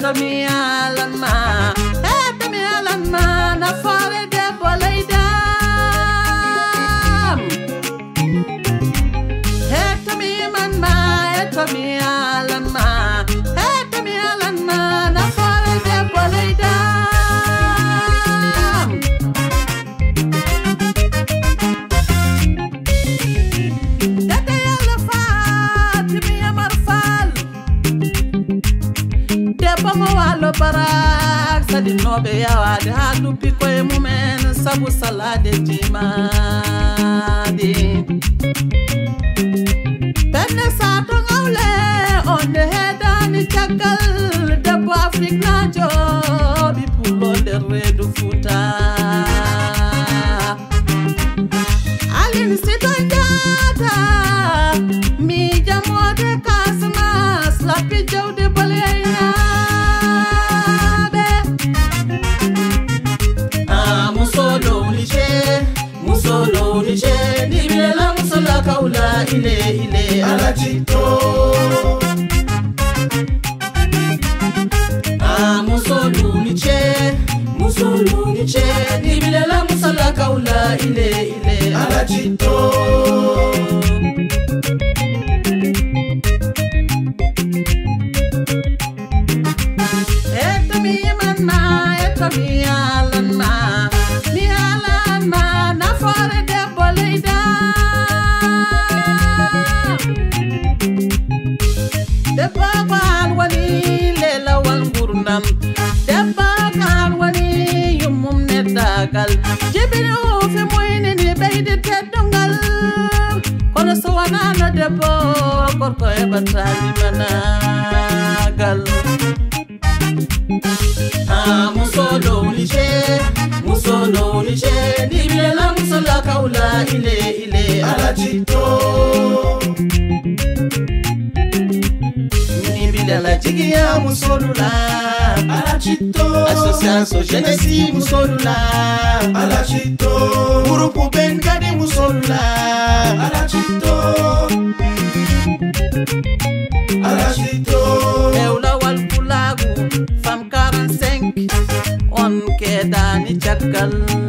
mi alan ma na fare de bolaydam mi man ma mi alan ma mi alan ma na fare de bolaydam data yalla faat mi amar fal de bama walo barak sadi nobe yawade halu piko e mumen sabu salade jimadi tenne sato ngawle on the hedani chakal debbo Afrique na jobi pulo de redu futa alin sitonjata mi jamode kasmas la pijawde baleyna musolo nije nibile la musola kaula ile alachito musolo nije nibile la musola kaula ile alachito etami manna etami alanma na fare de bolaydam de baban wani lela wal gurnam de baban wani yumum ne dagal jibiru fi moyne ni beyde teddungal kono so wana no de bo gorko e batali managal musolo nije nibile la musola kaula ile alachito nibile la jigia musolula alachito association jeunesse musolula alachito groupe bengadi musolula alachito eula wal kulagu fam 45 on ke dani chakal